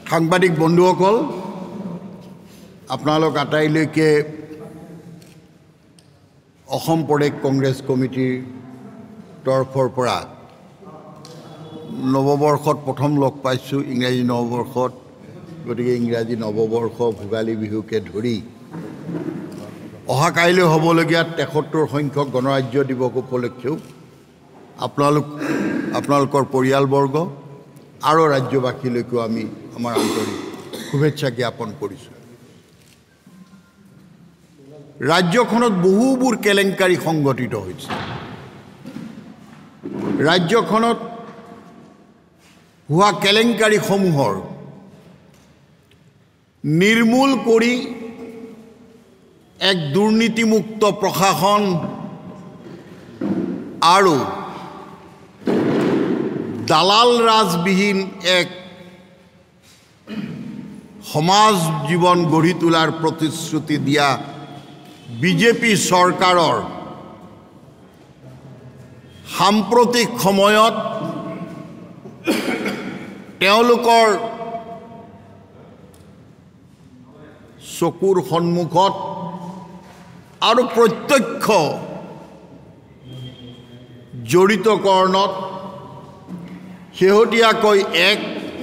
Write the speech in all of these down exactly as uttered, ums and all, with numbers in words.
সাংবাদিক বন্ধুসকল, আপোনালোক আটাইলৈকে অসম প্ৰদেশ কংগ্ৰেছ কমিটিৰ তৰফৰ পৰা নৱবৰ্ষত প্ৰথম লগ পাইছোঁ, ইংৰাজী নৱবৰ্ষত। গতিকে ইংৰাজী নৱবৰ্ষ, ভোগালী বিহুকে ধৰি অহা কাইলৈ হ'বলগীয়া তেসত্তৰ সংখ্যক গণৰাজ্য দিৱস উপলক্ষেও আপোনালোক আপোনালোকৰ পৰিয়ালবৰ্গ আৰু ৰাজ্যবাসীলৈকেও আমি আমাৰ আন্তৰিক শুভেচ্ছা জ্ঞাপন কৰিছোঁ। ৰাজ্যখনত বহুবোৰ কেলেংকাৰী সংঘটিত হৈছে। ৰাজ্যখনত হোৱা কেলেংকাৰীসমূহৰ নিৰ্মূল কৰি এক দুৰ্নীতিমুক্ত প্ৰশাসন আৰু দালাল ৰাজবিহীন এক সমাজ জীৱন গঢ়ি তোলাৰ প্ৰতিশ্ৰুতি দিয়া বিজেপি চৰকাৰৰ সাম্প্ৰতিক সময়ত তেওঁলোকৰ চকুৰ সন্মুখত আৰু প্ৰত্যক্ষ জড়িতকৰণত শেহতীয়াকৈ এক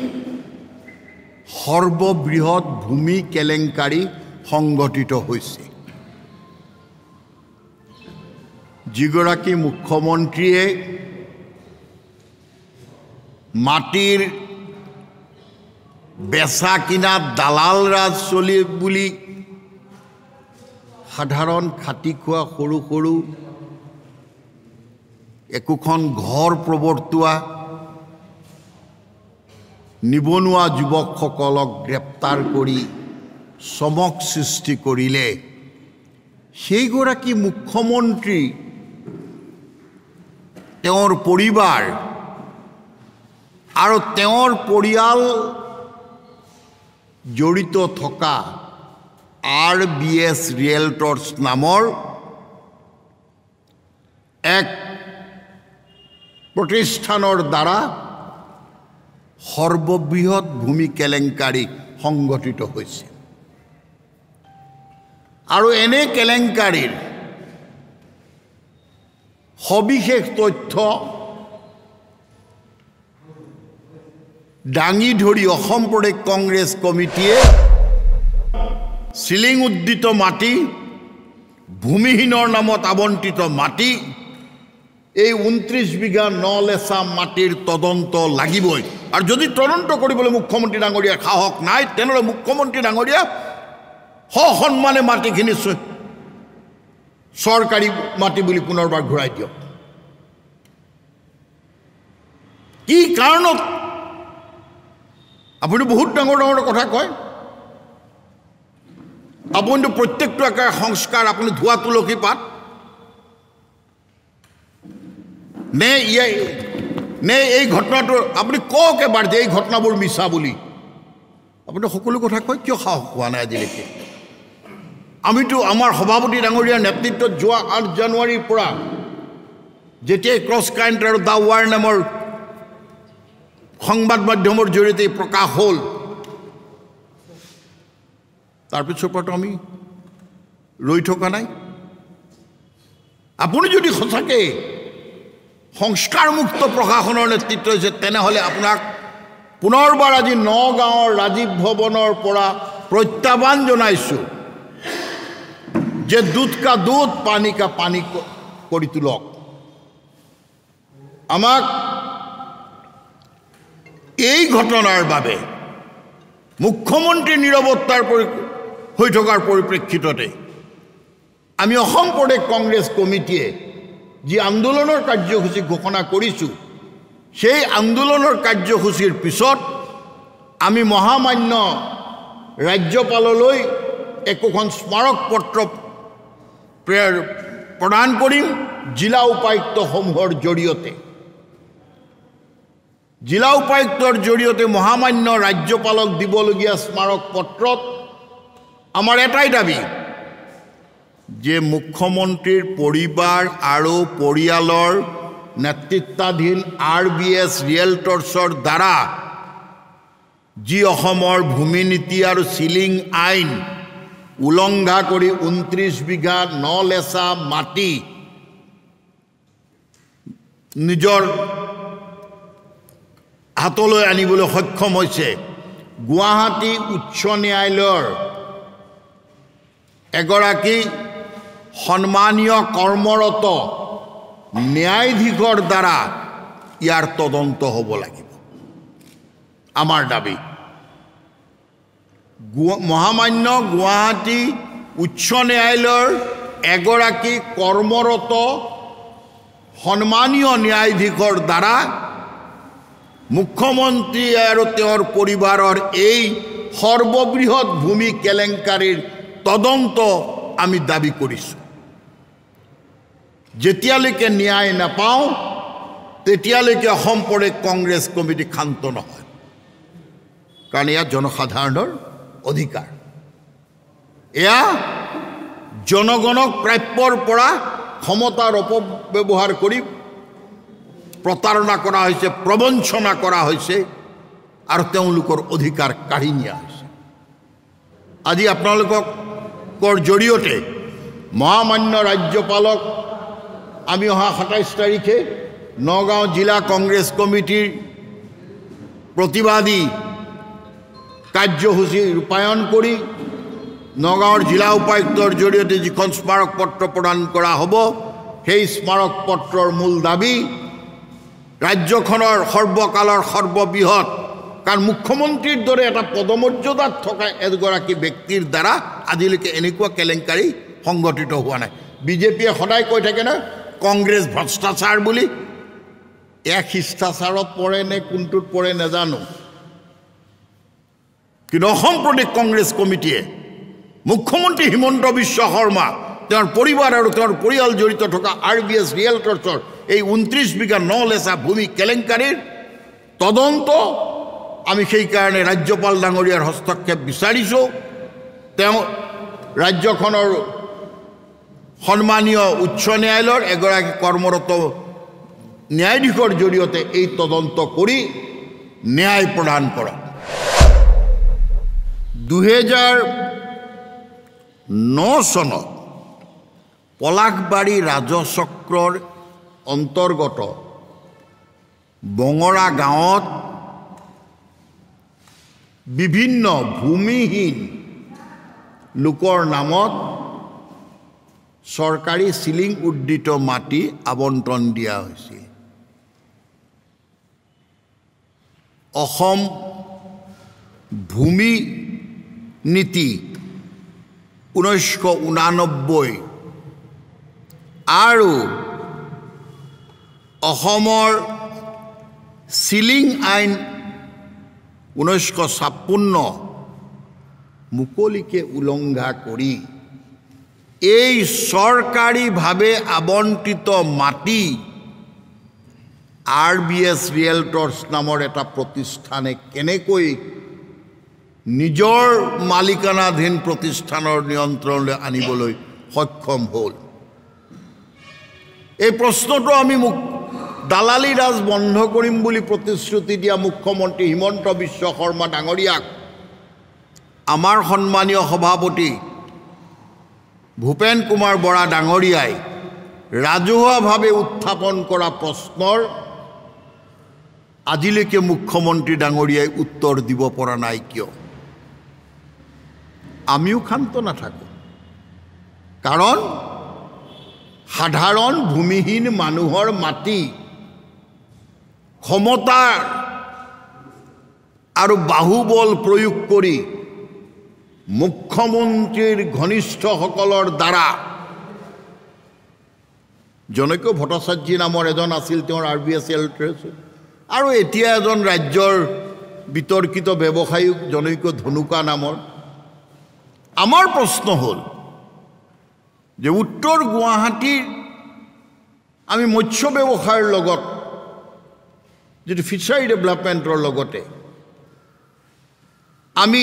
সৰ্ববৃহৎ ভূমি কেলেংকাৰী সংঘটিত হৈছে। যিগৰাকী মুখ্যমন্ত্ৰীয়ে মাটিৰ বেচা কিনাত দালাল ৰাজ চলি বুলি সাধাৰণ খাটি খোৱা সৰু সৰু একোখন ঘৰ প্ৰৱৰ্তোৱা নিবনুৱা যুৱকসকলক গ্ৰেপ্তাৰ কৰি চমক সৃষ্টি কৰিলে, সেইগৰাকী মুখ্যমন্ত্ৰী, তেওঁৰ পৰিবাৰ আৰু তেওঁৰ পৰিয়াল জড়িত থকা আৰ বি এছ ৰিয়েলটৰ্ছ নামৰ এক প্ৰতিষ্ঠানৰ দ্বাৰা সৰ্ববৃহৎ ভূমি কেলেংকাৰী সংঘটিত হৈছে। আৰু এনে কেলেংকাৰীৰ সবিশেষ তথ্য দাঙি ধৰি অসম প্ৰদেশ কংগ্ৰেছ কমিটিয়ে চিলিং উদ্দিত মাটি, ভূমিহীনৰ নামত আবণ্টিত মাটি, এই ঊনত্ৰিছ বিঘা নলেচা মাটিৰ তদন্ত লাগিবই। আৰু যদি তদন্ত কৰিবলৈ মুখ্যমন্ত্ৰী ডাঙৰীয়াৰ সাহস নাই, তেনেহ'লে মুখ্যমন্ত্ৰী ডাঙৰীয়া সসন্মানে মাটিখিনি চৰকাৰী মাটি বুলি পুনৰবাৰ ঘূৰাই দিয়ক। কি কাৰণত আপুনি বহুত ডাঙৰ ডাঙৰ কথা কয়? আপুনিতো প্ৰত্যেকটো একে সংস্কাৰ, আপুনি ধোৱা তুলসী পাত নে ইয়ে নে এই ঘটনাটো আপুনি কওক এবাৰ যে এই ঘটনাবোৰ মিছা বুলি। আপুনি সকলো কথা কয়, কিয় সাহস হোৱা নাই আজিলৈকে? আমিতো আমাৰ সভাপতি ডাঙৰীয়াৰ নেতৃত্বত যোৱা আঠ জানুৱাৰীৰ পৰা যেতিয়াই ক্ৰছ কাৰেণ্ট আৰু দ্য ৱাৰ নামৰ সংবাদ মাধ্যমৰ জৰিয়তে প্ৰকাশ হ'ল, তাৰপিছৰ পৰাতো আমি ৰৈ থকা নাই। আপুনি যদি সঁচাকৈ সংস্কাৰমুক্ত প্ৰশাসনৰ নেতৃত্ব হৈছে, তেনেহ'লে আপোনাক পুনৰবাৰ আজি নগাঁৱৰ ৰাজীৱ ভৱনৰ পৰা প্ৰত্যাহ্বান জনাইছোঁ যে দুধ কা দুধ, পানী কা পানী কৰি তোলক। আমাক এই ঘটনাৰ বাবে মুখ্যমন্ত্ৰীৰ নীৰৱতাৰ হৈ থকাৰ পৰিপ্ৰেক্ষিততে আমি অসম প্ৰদেশ কংগ্ৰেছ কমিটিয়ে যি আন্দোলনৰ কাৰ্যসূচী ঘোষণা কৰিছোঁ, সেই আন্দোলনৰ কাৰ্যসূচীৰ পিছত আমি মহামান্য ৰাজ্যপাললৈ একোখন স্মাৰক পত্ৰ প্ৰদান কৰিম জিলা উপায়ুক্তসমূহৰ জৰিয়তে। জিলা উপায়ুক্তৰ জৰিয়তে মহামান্য ৰাজ্যপালক দিবলগীয়া স্মাৰক পত্ৰত আমাৰ এটাই দাবী যে মুখ্যমন্ত্ৰীৰ পৰিবাৰ আৰু পৰিয়ালৰ নেতৃত্বাধীন আৰ বি এছ ৰিয়েলটৰ্ছৰ দ্বাৰা যি অসমৰ ভূমি নীতি আৰু চিলিং আইন উলংঘা কৰি ঊনত্ৰিছ বিঘা নলেচা মাটি নিজৰ হাতলৈ আনিবলৈ সক্ষম হৈছে গুৱাহাটী উচ্চ ন্যায়ালয়ৰ এগৰাকী সন্মানীয় কৰ্মৰত ন্যায়াধীশৰ দ্বাৰা ইয়াৰ তদন্ত হ'ব লাগিব আমাৰ দাবী মহামান্য গুৱাহাটী উচ্চ ন্যায়ালয়ৰ এগৰাকী কৰ্মৰত সন্মানীয় ন্যায়াধীশৰ দ্বাৰা মুখ্যমন্ত্ৰী আৰু তেওঁৰ পৰিবাৰৰ এই সৰ্ববৃহৎ ভূমি কেলেংকাৰীৰ তদন্ত আমি দাবী কৰিছোঁ যেতিয়ালৈকে ন্যায় নাপাওঁ তেতিয়ালৈকে অসম প্ৰদেশ কংগ্ৰেছ কমিটি ক্ষান্ত নহয় কাৰণ এয়া জনসাধাৰণৰ অধিকাৰ এয়া জনগণক প্ৰাপ্যৰ পৰা ক্ষমতাৰ অপব্যৱহাৰ কৰি প্ৰতাৰণা কৰা হৈছে প্ৰবঞ্চনা কৰা হৈছে আৰু তেওঁলোকৰ অধিকাৰ কাঢ়ি নিয়া হৈছে আজি আপোনালোকৰ জৰিয়তে মহামান্য ৰাজ্যপালক আমি অহা সাতাইছ তাৰিখে নগাঁও জিলা কংগ্ৰেছ কমিটিৰ প্ৰতিবাদী কাৰ্যসূচী ৰূপায়ণ কৰি নগাঁৱৰ জিলা উপায়ুক্তৰ জৰিয়তে যিখন স্মাৰক পত্ৰ প্ৰদান কৰা হ'ব সেই স্মাৰক পত্ৰৰ মূল দাবী ৰাজ্যখনৰ সৰ্বকালৰ সৰ্ববৃহৎ কাৰণ মুখ্যমন্ত্ৰীৰ দৰে এটা পদমৰ্যাদাত থকা এগৰাকী ব্যক্তিৰ দ্বাৰা আজিলৈকে এনেকুৱা কেলেংকাৰী সংঘটিত হোৱা নাই বিজেপিয়ে সদায় কৈ থাকে না কংগ্ৰেছ ভ্ৰষ্টাচাৰ বুলি এক শিষ্টাচাৰত পৰে নে কোনটোত পৰে নাজানো কিন্তু অসম প্ৰদেশ কংগ্ৰেছ কমিটিয়ে মুখ্যমন্ত্ৰী হিমন্ত বিশ্ব শৰ্মা তেওঁৰ পৰিবাৰ আৰু তেওঁৰ পৰিয়াল জড়িত থকা আৰ বি এছ ৰিয়েলটৰ্ছৰ এই ঊনত্ৰিছ বিঘা নলেচা ভূমি কেলেংকাৰীৰ তদন্ত আমি সেইকাৰণে ৰাজ্যপাল ডাঙৰীয়াৰ হস্তক্ষেপ বিচাৰিছোঁ তেওঁ ৰাজ্যখনৰ সন্মানীয় উচ্চ ন্যায়ালয়ৰ এগৰাকী কৰ্মৰত ন্যায়াধীশৰ জৰিয়তে এই তদন্ত কৰি ন্যায় প্ৰদান কৰক দুহেজাৰ ন চনত পলাশবাৰী ৰাজচক্ৰৰ অন্তৰ্গত বঙৰা গাঁৱত বিভিন্ন ভূমিহীন লোকৰ নামত চৰকাৰী চিলিং উদ্দিত মাটি আবণ্টন দিয়া হৈছে অসম ভূমি নীতি ঊনৈছশ ঊনানব্বৈ আৰু অসমৰ চিলিং আইন ঊনৈছশ ছাপন্ন মুকলিকে উলংঘা কৰি এই চৰকাৰীভাৱে আবণ্টিত মাটি আৰ বি এছ ৰিয়েলটৰ্ছ নামৰ এটা প্ৰতিষ্ঠানে কেনেকৈ নিজৰ মালিকানাধীন প্ৰতিষ্ঠানৰ নিয়ন্ত্ৰণলৈ আনিবলৈ সক্ষম হ'ল এই প্ৰশ্নটো আমি মুখ দালালি ৰাজ বন্ধ কৰিম বুলি প্ৰতিশ্ৰুতি দিয়া মুখ্যমন্ত্ৰী হিমন্ত বিশ্ব শৰ্মা ডাঙৰীয়াক আমাৰ সন্মানীয় সভাপতি ভূপেন কুমাৰ বৰা ডাঙৰীয়াই ৰাজহুৱাভাৱে উত্থাপন কৰা প্ৰশ্নৰ আজিলৈকে মুখ্যমন্ত্ৰী ডাঙৰীয়াই উত্তৰ দিব পৰা নাই কিয় আমিও ক্ষান্ত নাথাকোঁ কাৰণ সাধাৰণ ভূমিহীন মানুহৰ মাটি ক্ষমতা আৰু বাহুবল প্ৰয়োগ কৰি মুখ্যমন্ত্ৰীৰ ঘনিষ্ঠসকলৰ দ্বাৰা জনৈক ভট্টাচাৰ্য নামৰ এজন আছিল তেওঁৰ আৰ বি এছ ৰিয়েলটৰ্ছ আৰু এতিয়া এজন ৰাজ্যৰ বিতৰ্কিত ব্যৱসায়ী জনৈক ধনুকা নামৰ আমাৰ প্ৰশ্ন হ'ল যে উত্তৰ গুৱাহাটীৰ আমি মৎস্য ব্যৱসায়ৰ লগত যিটো ফিচাৰী ডেভেলপমেণ্টৰ লগতে আমি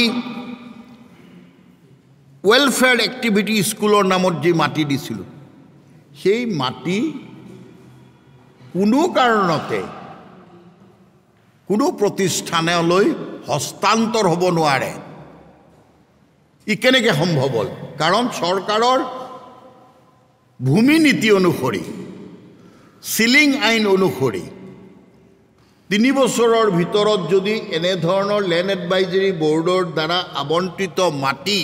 ৱেলফেয়াৰ এক্টিভিটি স্কুলৰ নামত যি মাটি দিছিলোঁ সেই মাটি কোনো কাৰণতে কোনো প্ৰতিষ্ঠানলৈ হস্তান্তৰ হ'ব নোৱাৰে ই কেনেকৈ সম্ভৱ হ'ল কাৰণ চৰকাৰৰ ভূমি নীতি অনুসৰি সিলিং আইন অনুসৰি তিনি বছৰৰ ভিতৰত যদি এনে ধৰণৰ লেণ্ড এডভাইজৰী বৰ্ডৰ দ্বাৰা আবণ্টিত মাটি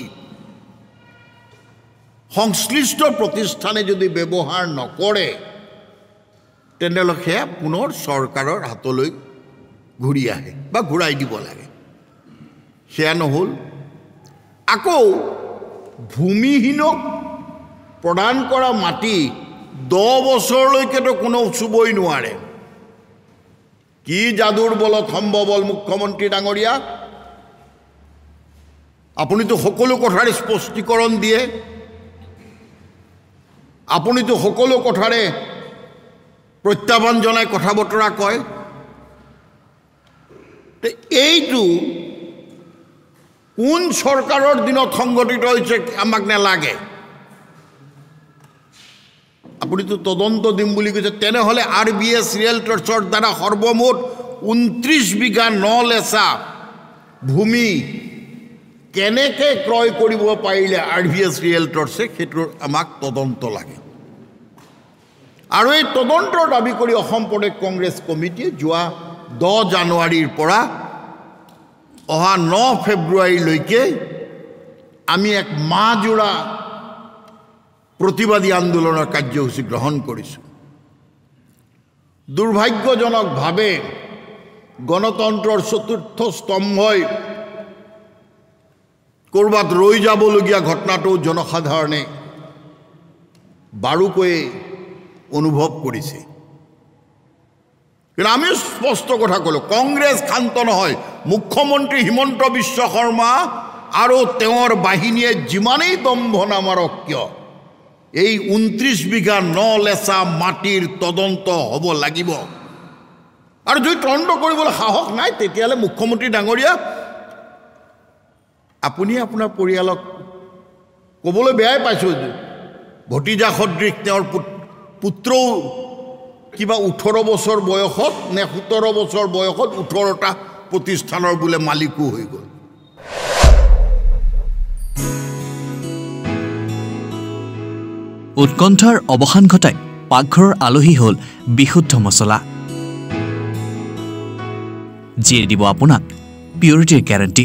সংশ্লিষ্ট প্ৰতিষ্ঠানে যদি ব্যৱহাৰ নকৰে তেনেহ'লে সেয়া পুনৰ চৰকাৰৰ হাতলৈ ঘূৰি আহে বা ঘূৰাই দিব লাগে সেয়া নহ'ল আকৌ ভূমিহীনক প্ৰদান কৰা মাটি দহ বছৰলৈকেতো কোনো চুবই নোৱাৰে কি যাদুৰ বলত সম্ভৱ হ'ল মুখ্যমন্ত্ৰী ডাঙৰীয়া আপুনিতো সকলো কথাৰে স্পষ্টীকৰণ দিয়ে আপুনিতো সকলো কথাৰে প্ৰত্যাহ্বান জনাই কথা বতৰা কয় এইটো কোন চৰকাৰৰ দিনত সংগঠিত হৈছে আমাক নালাগে আপুনিতো তদন্ত দিম বুলি কৈছে তেনেহ'লে আৰ বি এছ ৰিয়েলটৰ্ছৰ দ্বাৰা সৰ্বমুঠ ঊনত্ৰিছ বিঘা ন লেচা ভূমি কেনেকৈ ক্ৰয় কৰিব পাৰিলে আৰ বি এছ ৰিয়েলটৰ্ছে সেইটোৰ আমাক তদন্ত লাগে আৰু এই তদন্তৰ দাবী কৰি অসম প্ৰদেশ কংগ্ৰেছ কমিটিয়ে যোৱা দহ জানুৱাৰীৰ পৰা অহা ন ফেব্ৰুৱাৰীলৈকে আমি এক মাহজোৰা প্ৰতিবাদী আন্দোলনৰ কাৰ্যসূচী গ্ৰহণ কৰিছোঁ দুৰ্ভাগ্যজনকভাৱে গণতন্ত্ৰৰ চতুৰ্থ স্তম্ভই ক'ৰবাত ৰৈ যাবলগীয়া ঘটনাটো জনসাধাৰণে বাৰুকৈ অনুভৱ কৰিছে কিন্তু আমি স্পষ্ট কথা ক'লোঁ কংগ্ৰেছ ক্ষান্ত নহয় মুখ্যমন্ত্ৰী হিমন্ত বিশ্ব শৰ্মা আৰু তেওঁৰ বাহিনীয়ে যিমানেই দম্ভ নামাৰক কিয় এই ঊনত্ৰিছ বিঘা ন লেচা মাটিৰ তদন্ত হ'ব লাগিব আৰু যদি তদন্ত কৰিবলৈ সাহস নাই তেতিয়াহ'লে মুখ্যমন্ত্ৰী ডাঙৰীয়া আপুনি আপোনাৰ পৰিয়ালক ক'বলৈ বেয়াই পাইছোঁ ভতিজা সদৃশ তেওঁৰ পুত্ৰও কিবা ওঠৰ বছৰ বয়সত নে সোতৰ বছৰ বয়সত ওঠৰটা প্ৰতিষ্ঠানৰ বোলে মালিকো হৈ গ'ল উৎকণ্ঠাৰ অৱসান ঘটাই পাকঘৰৰ আলহী হ'ল বিশুদ্ধ মছলা যিয়ে দিব আপোনাক পিউৰিটিৰ গেৰাণ্টি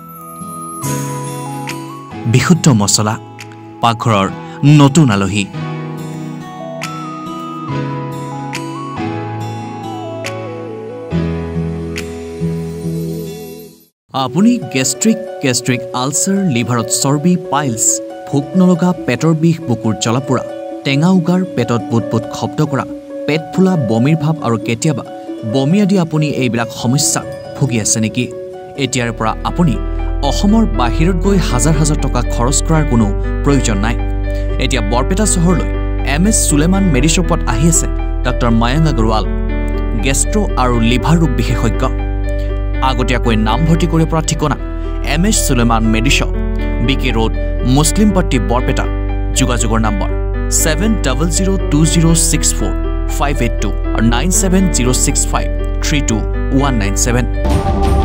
বিশুদ্ধ মছলা পাকঘৰৰ নতুন আলহী আপুনি গেষ্ট্ৰিক গেষ্ট্ৰিক আলচাৰ লিভাৰত চৰ্বি পাইলছ ভোক নলগা পেটৰ বিষ বুকুৰ জ্বলাপোৰা টেঙা উগাৰ পেটত বুট বুট শব্দ কৰা পেট ফুলা বমিৰ ভাৱ আৰু কেতিয়াবা বমি আদি আপুনি এইবিলাক সমস্যাত ভুগি আছে নেকি এতিয়াৰ পৰা আপুনি অসমৰ বাহিৰত গৈ হাজাৰ হাজাৰ টকা খৰচ কৰাৰ কোনো প্ৰয়োজন নাই এতিয়া বৰপেটা চহৰলৈ এম এছ সুলেমান মেডিশ্বপত আহি আছে ডক্টৰ মায়াংক আগৰৱাল গেষ্ট্ৰো আৰু লিভাৰ ৰোগ বিশেষজ্ঞ আগতীয়াকৈ নাম ভৰ্তি কৰিব পৰা ঠিকনা M S Suleman medishop B K road Muslimpatti Barpeta যোগাযোগৰ নম্বৰ seven double zero' two zero' six four five eight two আৰু nine seven zero' six five three two one nine seven